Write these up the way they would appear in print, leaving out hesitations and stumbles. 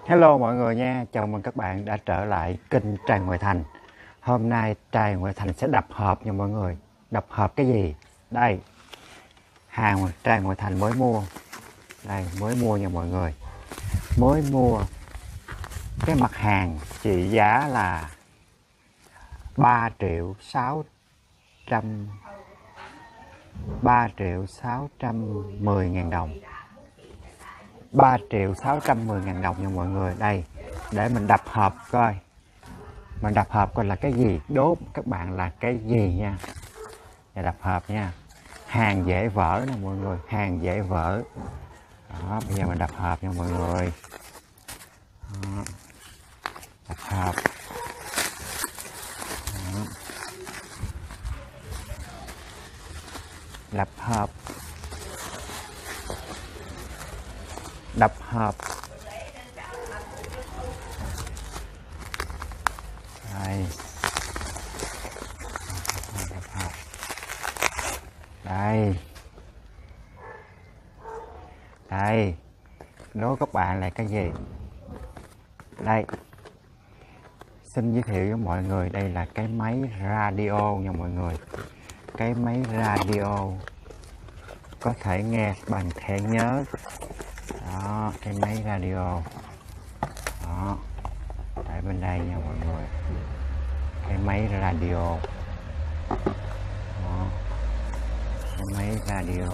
Hello mọi người nha, chào mừng các bạn đã trở lại kênh Tràng Ngoại Thành. Hôm nay Tràng Ngoại Thành sẽ đập hộp nha mọi người. Đập hộp cái gì? Đây, hàng Tràng Ngoại Thành mới mua. Đây, mới mua nha mọi người. Mới mua cái mặt hàng trị giá là 3 triệu 610 ngàn đồng. 3 triệu 610 ngàn đồng nha mọi người. Đây, để mình đập hộp coi. Mình đập hộp coi là cái gì, đốt các bạn là cái gì nha. Và đập hộp nha. Hàng dễ vỡ nè mọi người, hàng dễ vỡ. Đó, bây giờ mình đập hộp nha mọi người. Đó. Đập hộp. Đó. Đập hộp. Đập hộp. Đây. Đập hộp. Đây. Đây. Đố các bạn là cái gì? Đây. Xin giới thiệu với mọi người, đây là cái máy radio nha mọi người. Cái máy radio có thể nghe bằng thẻ nhớ. Đó, cái máy radio. Đó. Tại bên đây nha mọi người. Cái máy radio. Đó. Cái máy radio.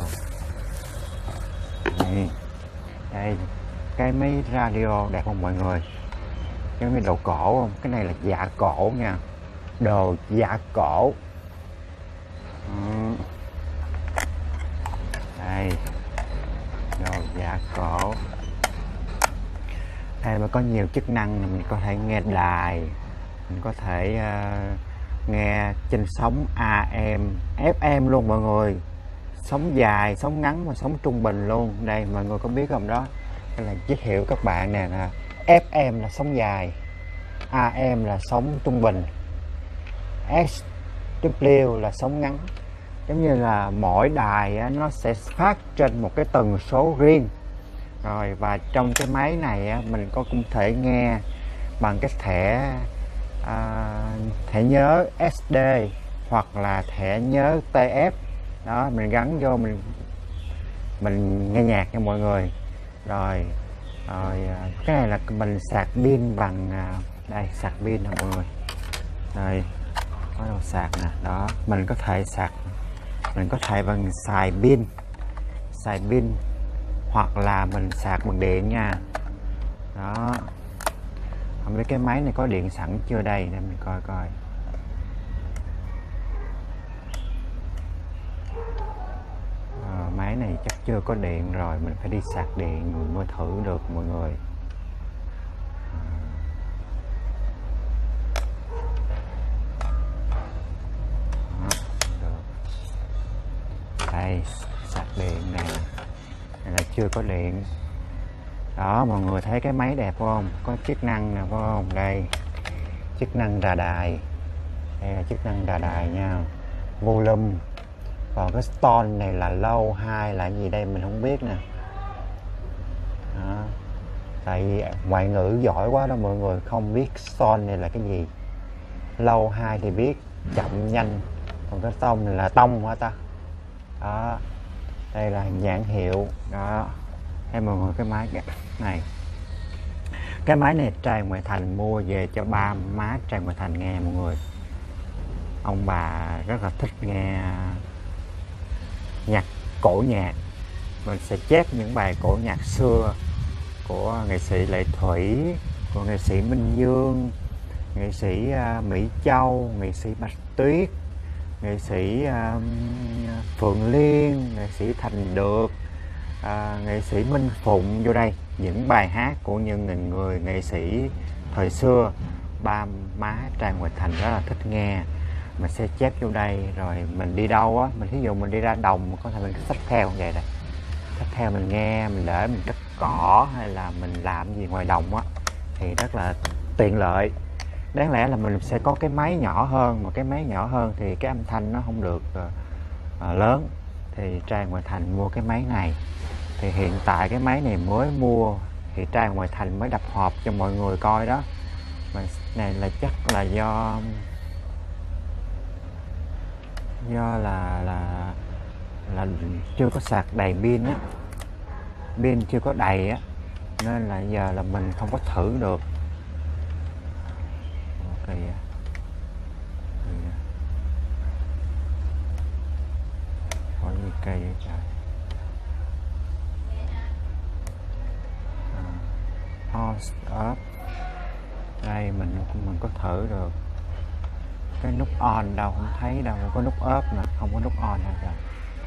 Đây. Đây. Cái máy radio đẹp không mọi người? Cái máy đồ cổ không? Cái này là dạ cổ nha. Đồ dạ cổ. Đây. Đồ dạ cổ. Đây mà có nhiều chức năng, mình có thể nghe đài, mình có thể nghe trên sóng AM, FM luôn mọi người. Sóng dài, sóng ngắn và sóng trung bình luôn. Đây mọi người có biết không đó? Đây là giới thiệu các bạn nè. FM là sóng dài, AM là sóng trung bình, SW là sóng ngắn. Giống như là mỗi đài á, nó sẽ phát trên một cái tần số riêng. Rồi và trong cái máy này á, mình cũng thể nghe bằng cái thẻ nhớ SD hoặc là thẻ nhớ TF. Đó, mình gắn vô mình nghe nhạc nha mọi người. Rồi cái này là mình sạc pin bằng đây, sạc pin nè mọi người. Đây, có đầu sạc nè. Đó, mình có thể sạc, mình có thể bằng xài pin hoặc là mình sạc bằng điện nha. Đó, không biết cái máy này có điện sẵn chưa đây, để mình coi coi. Máy này chắc chưa có điện rồi, mình phải đi sạc điện mới thử được mọi người. Đây, sạc điện nè. Này là chưa có điện. Đó, mọi người thấy cái máy đẹp không? Có chức năng nè phải không? Đây, chức năng rà đài. Đây là chức năng rà đài nha. Volume. Còn cái stone này là low high là gì đây mình không biết nè. Đó. Tại vì ngoại ngữ giỏi quá đó mọi người, không biết stone này là cái gì. Low high thì biết, chậm nhanh. Còn cái tông này là tông hả ta? Đó. Đây là nhãn hiệu. Đó. Đây mọi người, cái máy này. Cái máy này Tràng Ngoại Thành mua về cho ba má Tràng Ngoại Thành nghe mọi người. Ông bà rất là thích nghe nhạc cổ nhạc. Mình sẽ chép những bài cổ nhạc xưa của nghệ sĩ Lệ Thủy, của nghệ sĩ Minh Dương, nghệ sĩ Mỹ Châu, nghệ sĩ Bạch Tuyết, nghệ sĩ Phượng Liên, nghệ sĩ Thành Được, nghệ sĩ Minh Phụng vô đây. Những bài hát của những người nghệ sĩ thời xưa ba má Tràng Ngoại Thành rất là thích nghe. Mình sẽ chép vô đây, rồi mình đi đâu á, mình thí dụ mình đi ra đồng có thể mình xách theo như vậy đây, xách theo mình nghe, mình để mình cắt cỏ hay là mình làm gì ngoài đồng á thì rất là tiện lợi. Đáng lẽ là mình sẽ có cái máy nhỏ hơn, mà cái máy nhỏ hơn thì cái âm thanh nó không được lớn. Thì Tràng Ngoại Thành mua cái máy này. Thì hiện tại cái máy này mới mua thì Trang Ngoại Thành mới đập hộp cho mọi người coi đó. Mà này là chắc là do là chưa có sạc đầy pin á, pin chưa có đầy á, nên là giờ là mình không có thử được. Ok, có gì cây vậy trời. Pause up. Đây mình có thử được. Cái nút on đâu không thấy đâu, có nút up mà không có nút on hay sao?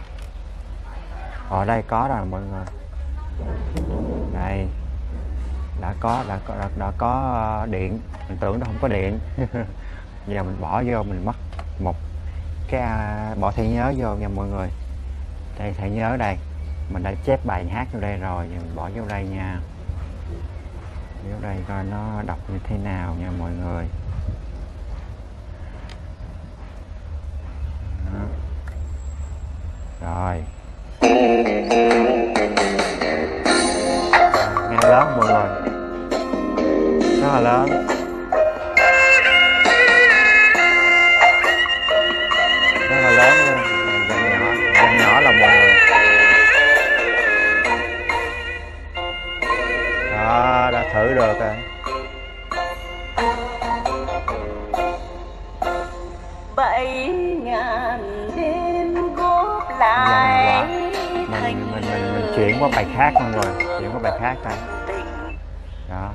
Ở đây có rồi mọi người. Đây đã có điện. Mình tưởng nó không có điện. Giờ mình bỏ vô, mình mất một cái bỏ thẻ nhớ vô nha mọi người. Đây thẻ nhớ đây, mình đã chép bài hát vô đây rồi, giờ mình bỏ vô đây nha. Vô đây coi nó đọc như thế nào nha mọi người. Đó. Rồi nghe lớn mọi người, rất là lớn. Rất là lớn luôn, dòng nhỏ là mọi người. Đó, đã thử được rồi. 7.000 đêm góp lại mình chuyển qua bài khác mọi người, chuyển qua bài khác đây. Đó.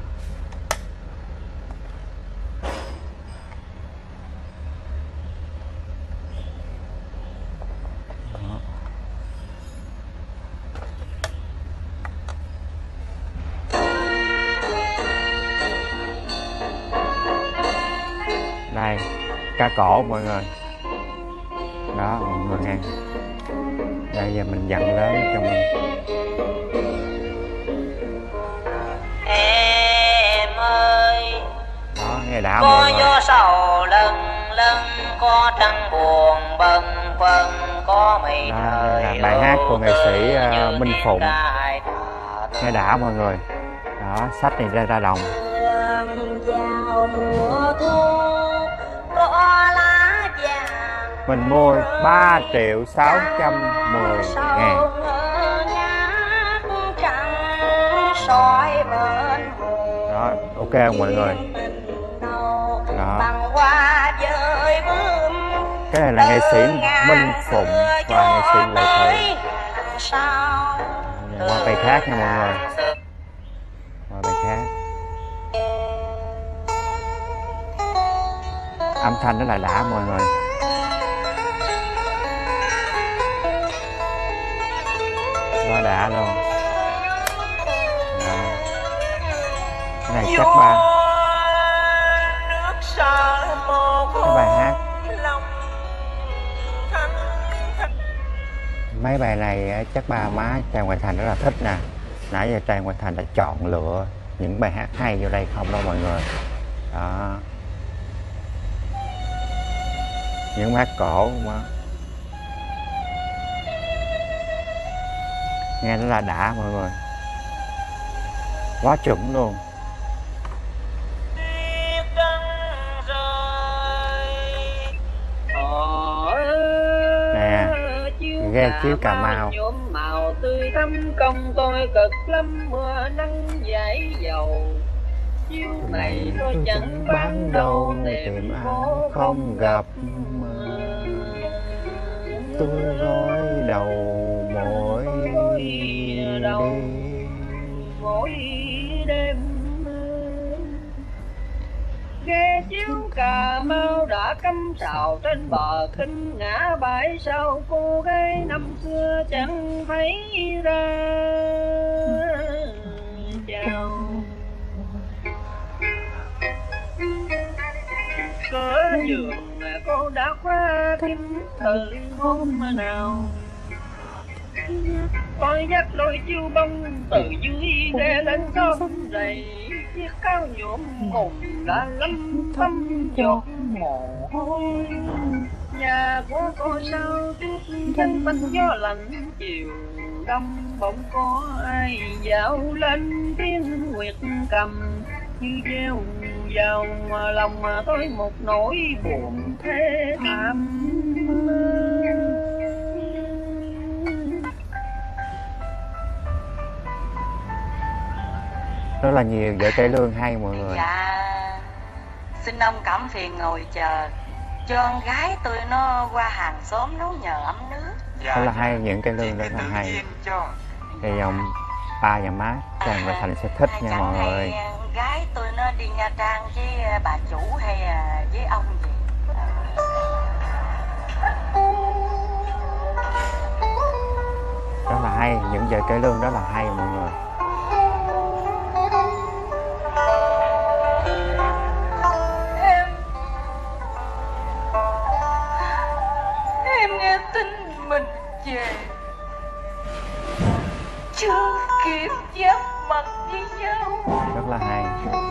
Đây, ca cổ mọi người. Đó, mọi người nghe. Đây giờ mình dặn lớn cho mình. Em ơi, Đó, nghe đã có mọi người. gió sầu lân lân, có trăng buồn bâng khuâng, có mây trời. Đây là bài hát của nghệ sĩ Minh Phụng. Nghe đã mọi người. Đó, sách này ra đồng. Vào mùa thu có lá vàng, Mình mua 3.610.000. Đó, ok không mọi người? Đó. Cái này là nghệ sĩ Minh Phụng và nghệ sĩ Lệ Thủy. Qua bài khác nha mọi người. Qua bài khác. Âm thanh rất là đã mọi người. Quá đã luôn. Đó. Cái này chắc cái bài hát. Mấy bài này chắc ba má Trang Ngoại Thành rất là thích nè. Nãy giờ Trang Ngoại Thành đã chọn lựa những bài hát hay vô đây không đâu mọi người. Đó. Những bài hát cổ mà nghe nó là đã mọi người, quá chuẩn luôn. Nè, ghe chiếu Cà Mau nhuộm màu tươi thắm, công tôi cực lắm, mưa nắng dãi dầu. Chiếu này tôi chẳng bán đâu, tìm ăn không gặp. Tôi gối đầu mỗi đêm. Ghe chiếu Cà Mau đã cắm trào trên bờ kinh, ngã bãi sau cô gái năm xưa chẳng thấy ra. Chào cửa giường cô đã khóa kín từ hôm nào. Tôi dắt đôi chiêu bông từ dưới ghe lên sông dày, chiếc áo nhuộm hồng đã lấm thấm giọt mồ hôi. Nhà của cô sao tuyết chân bánh gió lạnh chiều, đông bỗng có ai dạo lên tiếng nguyệt cầm như gieo vào lòng tôi một nỗi buồn thê thảm. Rất là nhiều vở cải lương hay mọi người. Dạ, xin ông cảm phiền ngồi chờ cho con gái tôi nó qua hàng xóm nấu nhờ ấm nước. Rất là hay, những cái lương rất là hay. Thì dòng ba và má Trang và Thành sẽ thích nha mọi người. Gái tôi nó đi Nha Trang với bà chủ hay với ông gì? Rất là hay, những vở cải lương rất là hay mọi người. Em nghe tin mình về chưa kịp giáp mặt với nhau. Rất là hay.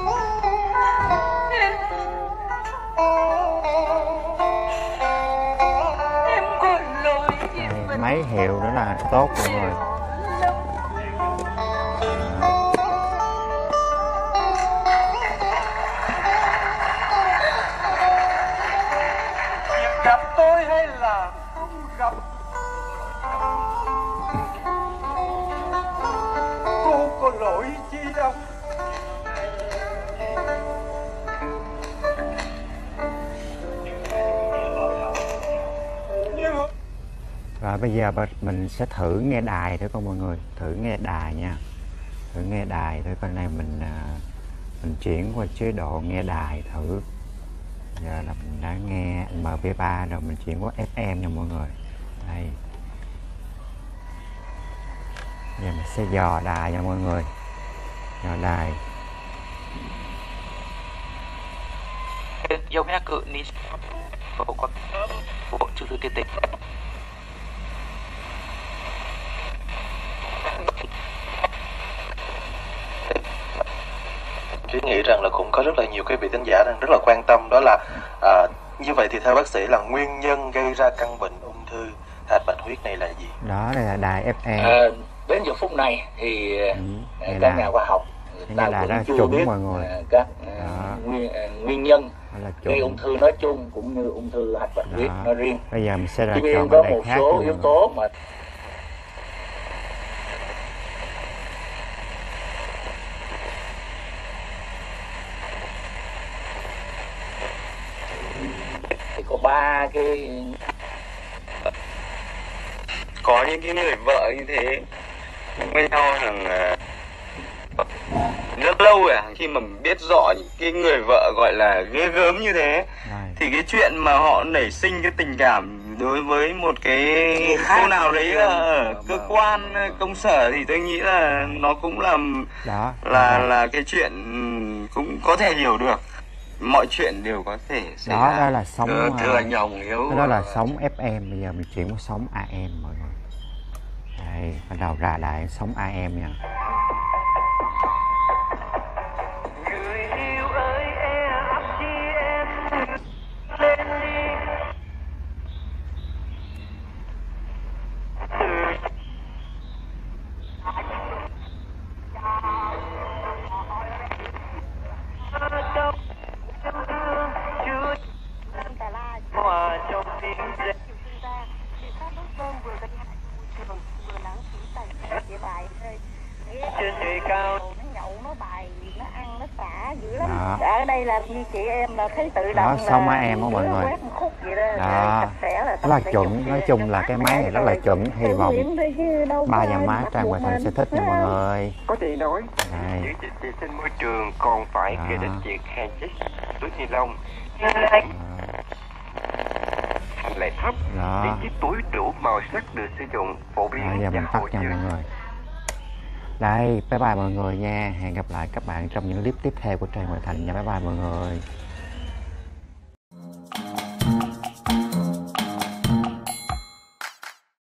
Em có lỗi với mình. Máy hiệu rất là tốt mọi người. Gặp tôi hay là không gặp, cô có lỗi chi đâu. Rồi bây giờ mình sẽ thử nghe đài thử con mọi người, thử nghe đài nha, thử nghe đài thử con này mình chuyển qua chế độ nghe đài thử. Giờ là mình đã nghe MP3 rồi, mình chuyển qua FM nha mọi người. Đây. Giờ mình sẽ dò đài nha mọi người, dò đài. Yêu mẹ cự ní bộ con bộ chữ thư tiên tịch. Tôi nghĩ rằng là cũng có rất là nhiều cái vị thính giả đang rất là quan tâm, đó là như vậy thì theo bác sĩ là nguyên nhân gây ra căn bệnh ung thư hạch bạch huyết này là gì? Đó, đây là đài FM. Đến giờ phút này thì các nhà khoa học ta vẫn chưa biết mọi người các nguyên nhân gây ung thư nói chung cũng như ung thư hạch bạch huyết nói riêng. Bây giờ mình sẽ ra Tuy nhiên chọn có đài một khác số yếu tố mà thì có 3 cái. Có những cái người vợ như thế với nhau rằng rất lâu rồi, khi mà biết rõ những cái người vợ gọi là ghê gớm như thế thì cái chuyện mà họ nảy sinh cái tình cảm đối với một cái cô nào đấy ở cơ quan công sở thì tôi nghĩ là nó cũng là cái chuyện cũng có thể hiểu được. Mọi chuyện đều có thể xảy ra. Đó là sóng thưa anh Hồng Hiếu. đó là sóng FM. Bây giờ mình chuyển qua sóng AM mọi người. Đây, bắt đầu ra lại sóng AM nha. Người yêu ơi ấp chi em lên đi. Hòa trong tiếng rẽ trên trời cao. Nó nhậu, nó bài, nó ăn, nó xả dữ lắm. Ở đây là như chị em là thấy tự động đó, là xong em đó mọi người. quét một khúc vậy đó, Đó, rất là chuẩn. Nói chung là cái máy này rất là chuẩn. Hy vọng ba nhà má Trang và Thành sẽ thích nha mọi người. Có thể nói, Đây. giữ gìn vệ sinh môi trường còn phải kể đến việc hạn chế túi ni lông, thành lệ thấp, những chiếc túi đủ màu sắc được sử dụng phổ biến. Giờ mình tắt nha mọi người. Đây, bye bye mọi người nha. Hẹn gặp lại các bạn trong những clip tiếp theo của Trang và Thành nha. Bye bye mọi người.